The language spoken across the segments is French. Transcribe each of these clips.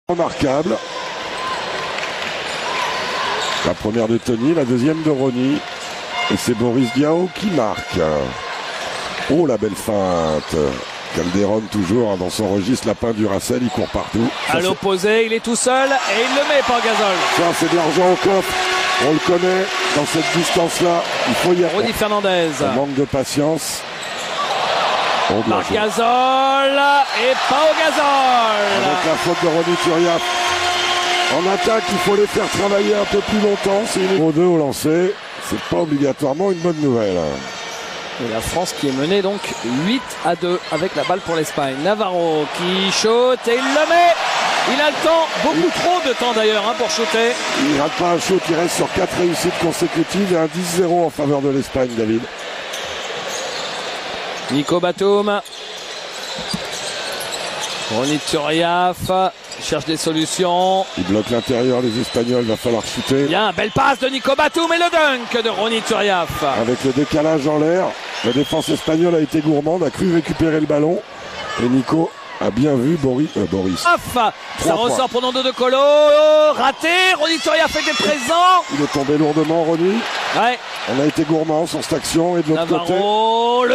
Remarquable. La première de Tony, la deuxième de Ronny. Et c'est Boris Diaw qui marque. Oh, la belle feinte. Calderon toujours dans son registre, lapin du Racel, il court partout. À l'opposé, il est tout seul et il le met, Pau-Gasol. Ça, c'est de l'argent au coffre. On le connaît dans cette distance-là. Il faut y aller. Rudy Fernandez. On manque de patience. Marc Gasol et Pau-Gasol. Avec la faute de Ronny Turiaf. En attaque, il faut les faire travailler un peu plus longtemps. C'est une 2 au lancer. C'est pas obligatoirement une bonne nouvelle. Et la France qui est menée donc 8-2 avec la balle pour l'Espagne. Navarro qui shoot et il le met. Il a le temps, beaucoup trop de temps d'ailleurs pour shooter. Il rate pas un shoot, il reste sur 4 réussites consécutives et un 10-0 en faveur de l'Espagne, David. Nico Batum. Ronny Turiaf cherche des solutions. Il bloque l'intérieur, les Espagnols, il va falloir shooter. Bien, belle passe de Nico Batum et le dunk de Ronny Turiaf. Avec le décalage en l'air, la défense espagnole a été gourmande, a cru récupérer le ballon. Et Nico a bien vu Boris. Ça ressort pour Nando De Colo. Raté. Ronny Turiaf était présent. Il est tombé lourdement, Ronny. Ouais. On a été gourmand sur cette action. Et de l'autre côté. Le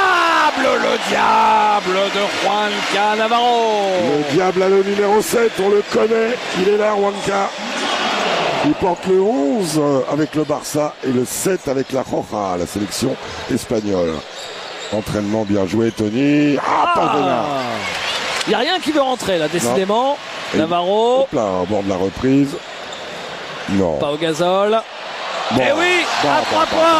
diable de Juanca Navarro. Le diable a le numéro 7, on le connaît. Il est là, Juanca. Il porte le 11 avec le Barça et le 7 avec la Roja, la sélection espagnole. Entraînement bien joué, Tony. Il n'y a rien qui veut rentrer là, décidément. Navarro. Hop là, au bord de la reprise. Non. Pau-Gasol. Et oui, à 3 points.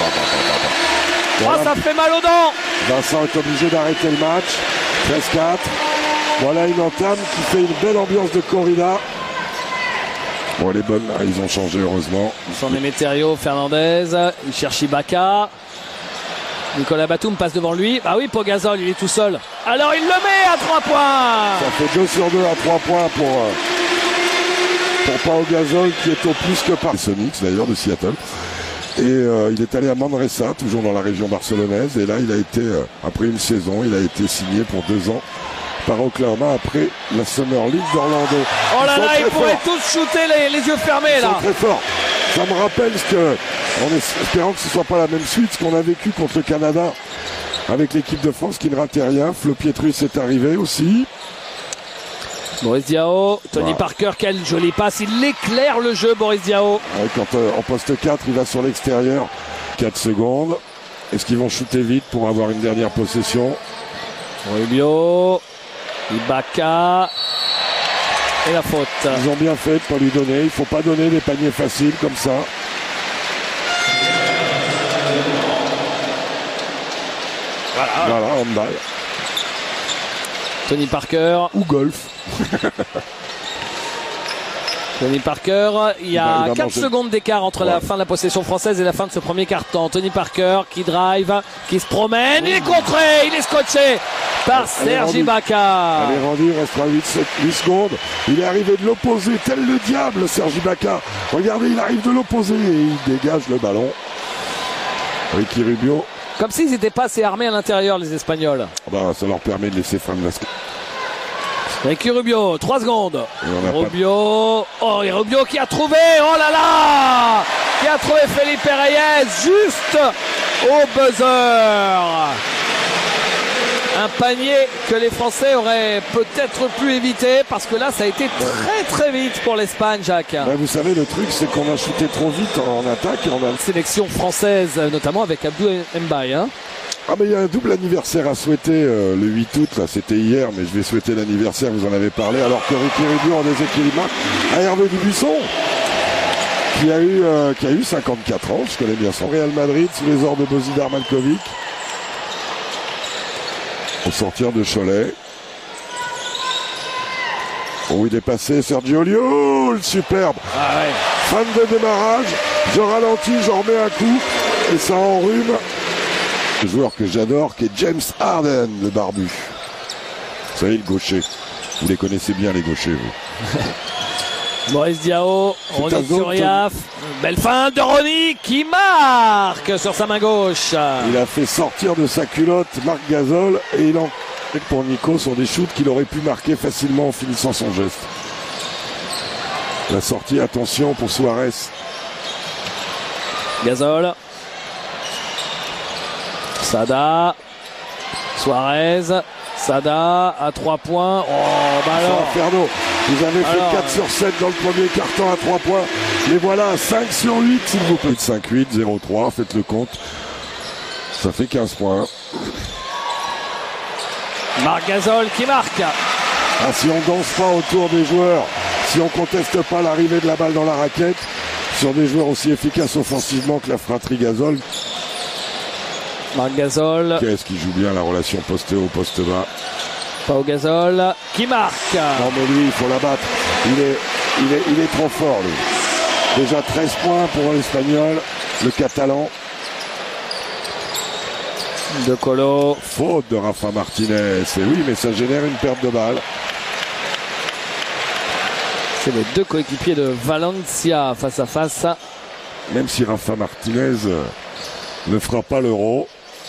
Ça fait mal aux dents. Vincent est obligé d'arrêter le match. 13-4. Voilà une entame qui fait une belle ambiance de corrida. Bon, elle est bonne, ils ont changé heureusement. Son Emeterio, Fernandez, il cherche Ibaka. Nicolas Batum passe devant lui. Ah oui, Pau-Gasol, il est tout seul. Alors il le met à 3 points. Ça fait 2 sur 2 à 3 points pour Pau-Gasol qui est au plus que par Sonics d'ailleurs de Seattle. Et il est allé à Manresa, toujours dans la région barcelonaise. Et là, il a été, après une saison, il a été signé pour 2 ans par Oklahoma après la Summer League d'Orlando. Oh là là, ils pourraient tous shooter les yeux fermés là. Ils sont très forts. Ça me rappelle ce que, en espérant que ce ne soit pas la même suite, ce qu'on a vécu contre le Canada avec l'équipe de France qui ne ratait rien. Flo Pietrus est arrivé aussi. Boris Diaw, Tony Parker, quelle jolie passe, il éclaire le jeu, Boris Diaw. Ouais, quand en poste 4, il va sur l'extérieur, 4 secondes. Est-ce qu'ils vont shooter vite pour avoir une dernière possession? Rubio, Ibaka et la faute. Ils ont bien fait de ne pas lui donner, il ne faut pas donner des paniers faciles comme ça. Voilà, handball. Tony Parker. Ou golf. Tony Parker, il y a 4 secondes d'écart entre la fin de la possession française et la fin de ce premier quart-temps. Tony Parker qui drive, qui se promène, il est contré, il est scotché par Serge Ibaka. Elle est rendue, il restera 8 secondes. Il est arrivé de l'opposé, tel le diable, Serge Ibaka. Regardez, il arrive de l'opposé et il dégage le ballon. Ricky Rubio. Comme s'ils n'étaient pas assez armés à l'intérieur, les Espagnols. Ça leur permet de laisser fin de basket. Ricky Rubio, 3 secondes. Rubio. Oh, et Rubio qui a trouvé, oh là là, qui a trouvé Felipe Reyes juste au buzzer. Un panier que les Français auraient peut-être pu éviter parce que là ça a été très très vite pour l'Espagne, Jacques. Vous savez, le truc c'est qu'on a shooté trop vite en attaque. Sélection française notamment avec Abdou Mbaye. Mais il y a un double anniversaire à souhaiter le 8 août, là c'était hier, mais je vais souhaiter l'anniversaire, vous en avez parlé, alors que Ricky Rubio en déséquilibre à Hervé Dubuisson, qui a eu 54 ans, je connais bien son Real Madrid, sous les ordres de Bozidar Malkovic, au sortir de Cholet. Oh, il est passé, Sergio Llull, superbe. Fin de démarrage, je ralentis, j'en remets un coup, et ça enrhume. Le joueur que j'adore, qui est James Harden, le barbu. Vous savez, le gaucher. Vous les connaissez bien, les gauchers, vous. Boris Diaw, Ronny Turiaf. Belle fin de Ronny qui marque sur sa main gauche. Il a fait sortir de sa culotte Marc Gasol et il en pour Nico sur des shoots qu'il aurait pu marquer facilement en finissant son geste. La sortie, attention pour Suarez. Gasol. Sada. Suarez. Sada à 3 points. Oh, bah alors. Inferno. Vous avez fait 4 sur 7 dans le premier quart-temps à 3 points. Les voilà à 5 sur 8, s'il vous plaît. 5-8, 0-3, faites le compte. Ça fait 15 points. Marc Gasol qui marque. Ah, si on danse pas autour des joueurs, si on conteste pas l'arrivée de la balle dans la raquette, sur des joueurs aussi efficaces offensivement que la fratrie Gasol. Marc Gasol. Qu'est-ce qui joue bien la relation poste haut, poste bas. Pau Gasol qui marque. Non mais lui, il faut l'abattre. Il est trop fort, lui. Déjà 13 points pour l'Espagnol, le Catalan. De Colo. Faute de Rafa Martinez. Et oui, mais ça génère une perte de balle. C'est les deux coéquipiers de Valencia face à face. Même si Rafa Martinez ne fera pas l'Euro.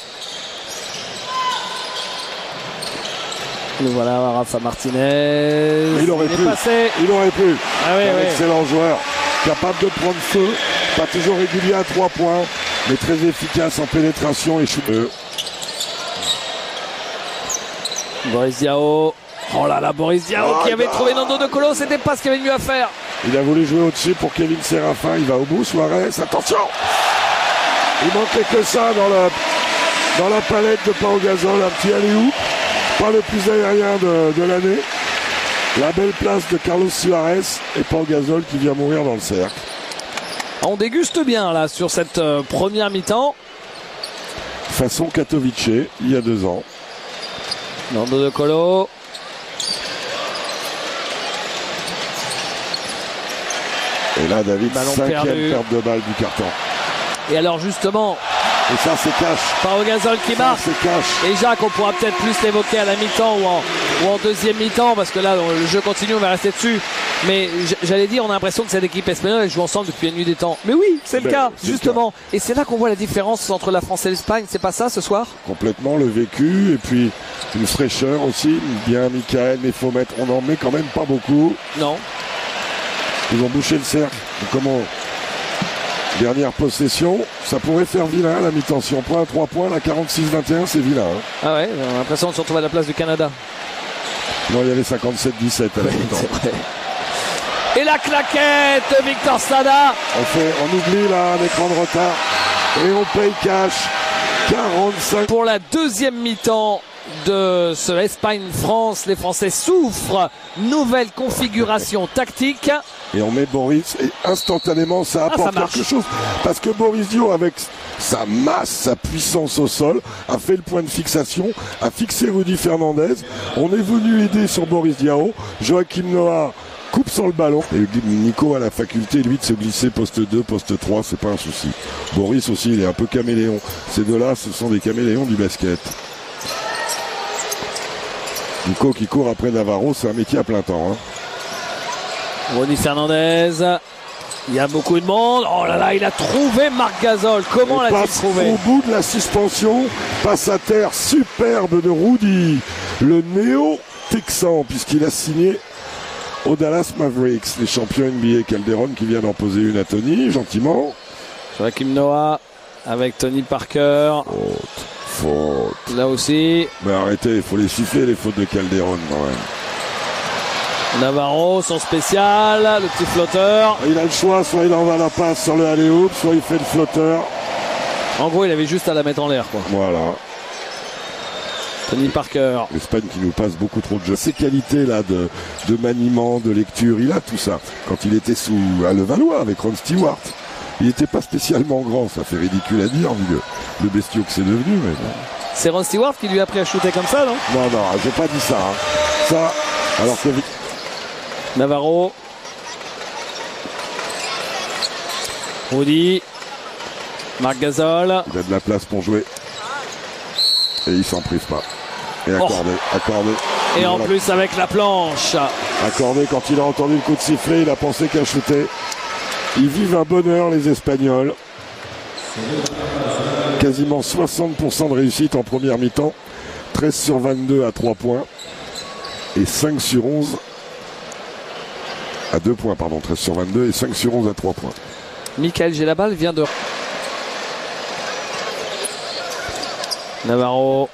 Le voilà, Rafa Martinez. Il aurait pu. Il aurait pu. Ah oui, un excellent joueur. Capable de prendre feu. Pas toujours régulier à 3 points. Mais très efficace en pénétration et shoot. Boris Diaw. Oh là là, Boris Diaw qui avait trouvé Nando De Colo. C'était pas ce qu'il y avait de mieux à faire. Il a voulu jouer au-dessus pour Kevin Séraphin. Il va au bout, Suarez. Attention! Il manquait que ça dans la palette de Pau Gasol. Un petit alley-oop. Pas le plus aérien de l'année. La belle place de Carlos Suarez et Pau Gasol qui vient mourir dans le cercle. On déguste bien là sur cette première mi-temps. Façon Katowice, il y a 2 ans. Nando De Colo. Et là, David, Ballon 5e perdu. perte de balle du carton. Et alors justement, et ça, c'est cash. Pau Gasol qui marque. C'est cash. Et Jacques, on pourra peut-être plus l'évoquer à la mi-temps ou en deuxième mi-temps, parce que là, le jeu continue, on va rester dessus. Mais j'allais dire, on a l'impression que cette équipe espagnole, elle joue ensemble depuis la nuit des temps. Mais oui, c'est le cas, justement. Et c'est là qu'on voit la différence entre la France et l'Espagne. C'est pas ça ce soir? Complètement, le vécu, et puis une fraîcheur aussi. Bien, Michael, mais il faut mettre, on en met quand même pas beaucoup. Non. Ils ont bouché le cercle. Donc, comment? Dernière possession, ça pourrait faire vilain la mi-temps. Si on prend un 3 points, la 46-21, c'est vilain. Hein. Ah ouais, on a l'impression de se retrouver à la place du Canada. Non, il y avait 57-17 à la mi-temps. C'est vrai. Et la claquette de Victor Sada. On oublie là un écran de retard et on paye cash. 45. Pour la deuxième mi-temps de ce Espagne-France, les Français souffrent. Nouvelle configuration tactique. Et on met Boris et instantanément ça apporte quelque chose. Parce que Boris Diaw, avec sa masse, sa puissance au sol, a fait le point de fixation, a fixé Rudy Fernandez. On est venu aider sur Boris Diaw. Joachim Noah coupe sur le ballon. Et Nico a la faculté, lui, de se glisser poste 2, poste 3, c'est pas un souci. Boris aussi, il est un peu caméléon. Ces deux-là, ce sont des caméléons du basket. Nico qui court après Navarro, c'est un métier à plein temps. Hein. Rudy Fernandez. Il y a beaucoup de monde. Oh là là, il a trouvé Marc Gasol. Comment l'a-t-il trouvé? Au bout de la suspension, passe à terre superbe de Rudy, le néo-texan, puisqu'il a signé au Dallas Mavericks, les champions NBA. Calderon qui vient d'en poser une à Tony, gentiment. Joachim Noah avec Tony Parker. Faute. Là aussi. Mais arrêtez, il faut les siffler, les fautes de Calderon quand même. Navarro, son spécial, le petit flotteur. Il a le choix, soit il envoie la passe sur le alley-oop, soit il fait le flotteur. En gros, il avait juste à la mettre en l'air, quoi. Voilà. Tony Parker. L'Espagne qui nous passe beaucoup trop de jeux. Ces qualités-là de maniement, de lecture, il a tout ça. Quand il était à Levallois avec Ron Stewart, il n'était pas spécialement grand. Ça fait ridicule à dire, vu le bestiau que c'est devenu. Mais bon. C'est Ron Stewart qui lui a appris à shooter comme ça, non? Non, j'ai pas dit ça. Hein. Ça, alors que... Navarro. Rudy. Marc Gasol. Il a de la place pour jouer. Et il s'en prive pas. Et accordé. Et en plus avec la planche. Accordé, quand il a entendu le coup de sifflet, il a pensé qu'à shooter. Ils vivent un bonheur, les Espagnols. Quasiment 60% de réussite en première mi-temps. 13 sur 22 à 3 points. Et 5 sur 11 À 2 points, pardon, 13 sur 22 et 5 sur 11 à 3 points. Michael Gelabal vient de... Navarro.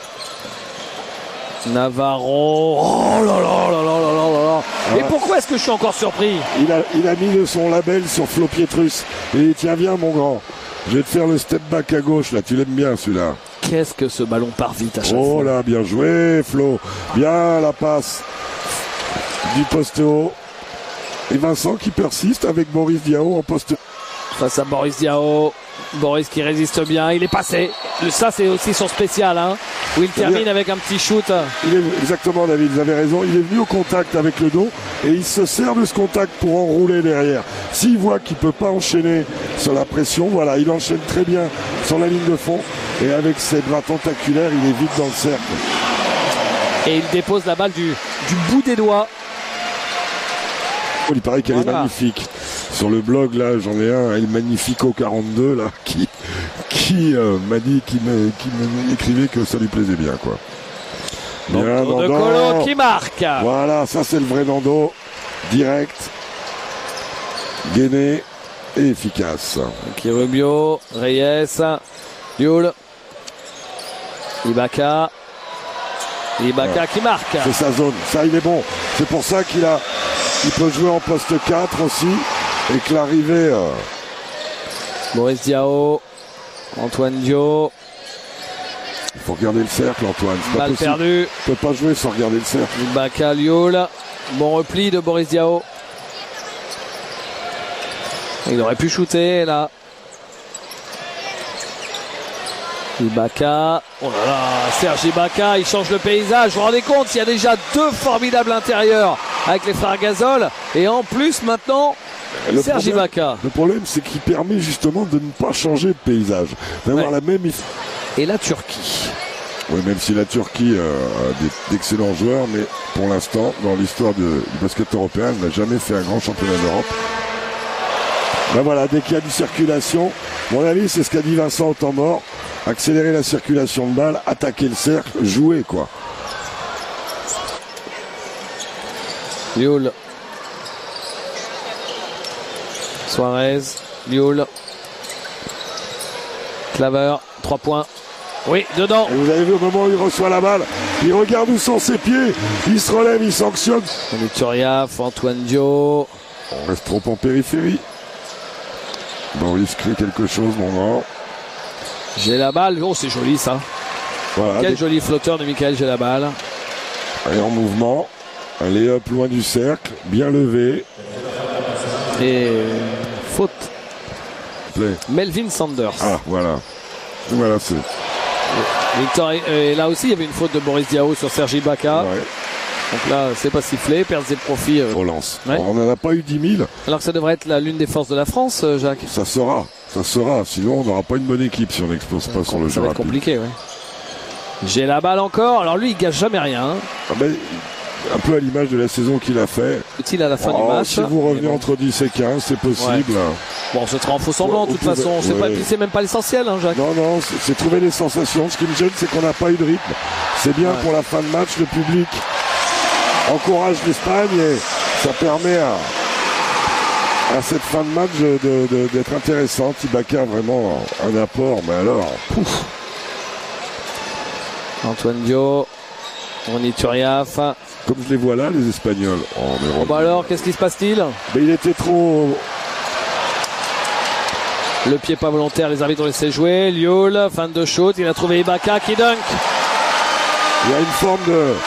Oh là là là là là là là. Et pourquoi est-ce que je suis encore surpris? Il a mis son label sur Flo Pietrus. Et tiens, viens mon grand. Je vais te faire le step back à gauche là, tu l'aimes bien celui-là. Qu'est-ce que ce ballon part vite à chaque fois. Oh là, bien joué Flo. Bien la passe du poste haut. Et Vincent qui persiste avec Boris Diaw en poste. Face à Boris Diaw. Boris qui résiste bien, il est passé. Ça c'est aussi son spécial, hein, où il termine avec un petit shoot. Exactement David, vous avez raison. Il est venu au contact avec le dos et il se sert de ce contact pour enrouler derrière. S'il voit qu'il ne peut pas enchaîner sur la pression, voilà, il enchaîne très bien sur la ligne de fond et avec ses bras tentaculaires, il est vite dans le cercle. Et il dépose la balle du bout des doigts. Il paraît qu'elle est magnifique. Sur le blog là, j'en ai un, El Magnifico 42 là, qui m'a dit, qui m'écrivait que ça lui plaisait bien quoi. Bien, Nando de Colo qui marque. Voilà, ça c'est le vrai Nando, direct, gainé et efficace. Qui Rubio, Reyes, Yul, Ibaka qui marque. C'est sa zone, ça il est bon. C'est pour ça il peut jouer en poste 4 aussi. Et que l'arrivée... Boris Diaw, Antoine Dio. Il faut regarder le cercle, Antoine. Balle perdue. Il ne peut pas jouer sans regarder le cercle. Ibaka, Lioul. Bon repli de Boris Diaw. Il aurait pu shooter là. Ibaka. Oh là là, Serge Ibaka, il change le paysage. Vous vous rendez compte, il y a déjà 2 formidables intérieurs avec les frères Gasol. Et en plus maintenant... Serge Ibaka. Le problème, c'est qu'il permet justement de ne pas changer de paysage, d'avoir la même. Et la Turquie. Oui, même si la Turquie a d'excellents joueurs, mais pour l'instant, dans l'histoire du basket européen, elle n'a jamais fait un grand championnat d'Europe. Ben voilà, dès qu'il y a du circulation, mon avis, c'est ce qu'a dit Vincent au temps mort, accélérer la circulation de balle, attaquer le cercle, jouer quoi. Lioul. Suarez, Lioul, Claver, 3 points. Oui, dedans. Et vous avez vu au moment où il reçoit la balle, il regarde où sont ses pieds, il se relève, il sanctionne. Turiaf, Antoine Dio. On reste trop en périphérie. Boris crée quelque chose, mon grand. J'ai la balle, oh c'est joli ça. Voilà, quel joli flotteur de Michael Gelabal. Et en mouvement, un lay-up loin du cercle, bien levé. Et faute. Play. Melvin Sanders. Ah voilà. Voilà c'est. Victor, et là aussi il y avait une faute de Boris Diaw sur Serge Ibaka. Ouais. Donc là c'est pas sifflé, perd ses profits. Relance. Ouais. On n'en a pas eu 10 000. Alors que ça devrait être l'une des forces de la France, Jacques. Ça sera. Sinon on n'aura pas une bonne équipe si on n'explose pas sur le jeu. Ça va être compliqué, ouais. J'ai la balle encore. Alors lui il gâche jamais rien. Hein. Ah ben, un peu à l'image de la saison qu'il a fait. Utile à la fin du match. Si vous revenez entre 10 et 15, c'est possible. Ouais. Bon, ce sera en faux semblant, de toute façon. C'est même pas l'essentiel, hein, Jacques. Non, c'est trouver les sensations. Ce qui me gêne, c'est qu'on n'a pas eu de rythme. C'est bien pour la fin de match. Le public encourage l'Espagne et ça permet à cette fin de match d'être intéressante. Ibaka a vraiment un apport, mais alors, pouf. Antoine Dio, Ronny Turiaf. Comme je les vois là, les Espagnols. Bah alors, qu'est-ce qui se passe-t-il? Il était trop... Le pied pas volontaire, les arbitres ont laissé jouer. Lioul, fin de shoot, il a trouvé Ibaka qui dunk. Il y a une forme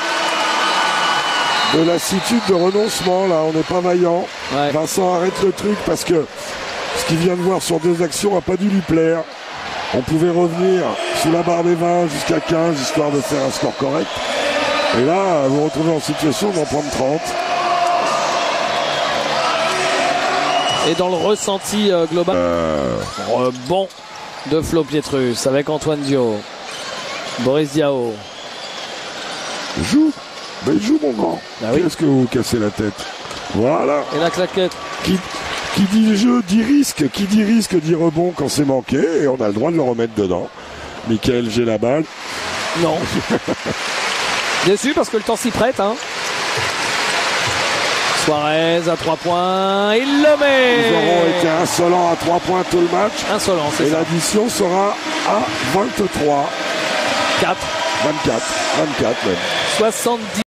de lassitude, de renoncement là, on n'est pas vaillant. Ouais. Vincent arrête le truc parce que ce qu'il vient de voir sur 2 actions n'a pas dû lui plaire. On pouvait revenir sous la barre des 20 jusqu'à 15 histoire de faire un score correct. Et là, vous vous retrouvez en situation d'en prendre 30. Et dans le ressenti global, rebond de Flo Pietrus avec Antoine Dio. Boris Diaw. Joue. Ben joue mon grand. Ah oui. Qu'est-ce que vous cassez la tête? Voilà. Et la claquette. Qui dit jeu dit risque. Qui dit risque dit rebond quand c'est manqué. Et on a le droit de le remettre dedans. Michael, j'ai la balle. Non. Déçu parce que le temps s'y prête. Hein. Suarez à 3 points, il le met. Ils auront été insolents à 3 points tout le match. Insolent, c'est ça. Et l'addition sera à 23. 4. 24 même. 70.